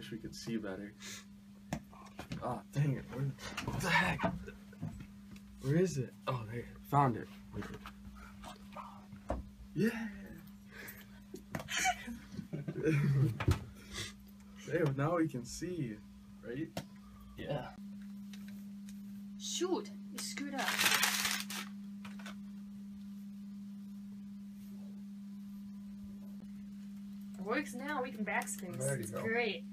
wish we could see better. Oh, dang it. What the heck? Where is it? Oh, there. Found it. Yeah. There, now we can see, right? Yeah. Shoot! You screwed up. It works now. We can backspace. There you It's go. great.